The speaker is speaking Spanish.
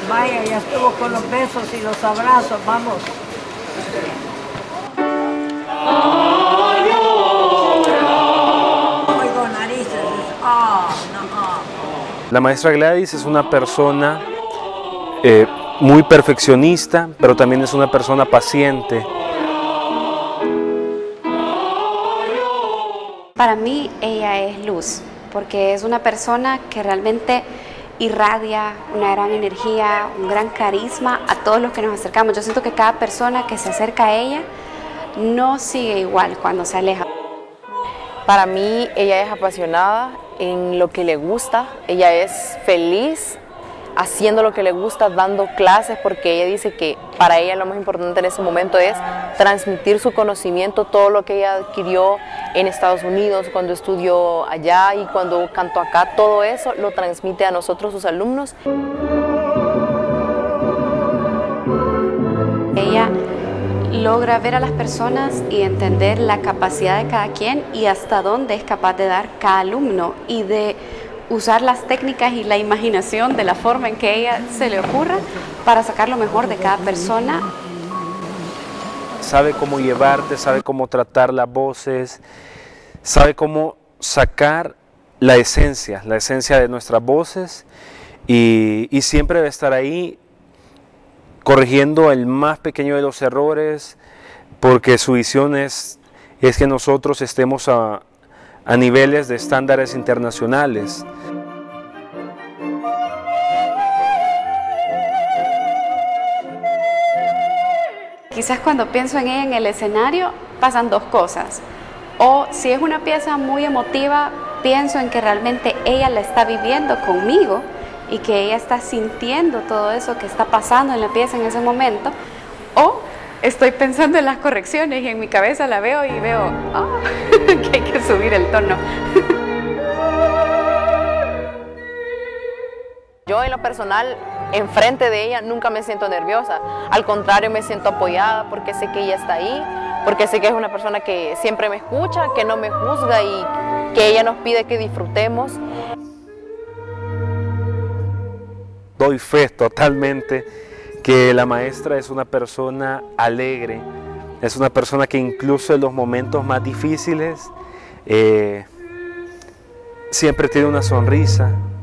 Vaya, ya estuvo con los besos y los abrazos, vamos. Oigo narices, no. La maestra Gladys es una persona muy perfeccionista, pero también es una persona paciente. Para mí ella es luz, porque es una persona que realmente irradia una gran energía, un gran carisma a todos los que nos acercamos. Yo siento que cada persona que se acerca a ella no sigue igual cuando se aleja. Para mí ella es apasionada en lo que le gusta, ella es feliz haciendo lo que le gusta, dando clases, porque ella dice que para ella lo más importante en ese momento es transmitir su conocimiento, todo lo que ella adquirió en Estados Unidos, cuando estudió allá y cuando cantó acá, todo eso lo transmite a nosotros, sus alumnos. Ella logra ver a las personas y entender la capacidad de cada quien y hasta dónde es capaz de dar cada alumno y de usar las técnicas y la imaginación de la forma en que ella se le ocurra para sacar lo mejor de cada persona. Sabe cómo llevarte, sabe cómo tratar las voces, sabe cómo sacar la esencia de nuestras voces y siempre debe estar ahí corrigiendo el más pequeño de los errores, porque su visión es que nosotros estemos a niveles de estándares internacionales. Quizás cuando pienso en ella en el escenario pasan dos cosas. O si es una pieza muy emotiva, pienso en que realmente ella la está viviendo conmigo y que ella está sintiendo todo eso que está pasando en la pieza en ese momento. O estoy pensando en las correcciones y en mi cabeza la veo y veo que hay que subir el tono. Yo en lo personal, enfrente de ella nunca me siento nerviosa, al contrario me siento apoyada porque sé que ella está ahí, porque sé que es una persona que siempre me escucha, que no me juzga y que ella nos pide que disfrutemos. Doy fe totalmente que la maestra es una persona alegre, es una persona que incluso en los momentos más difíciles siempre tiene una sonrisa.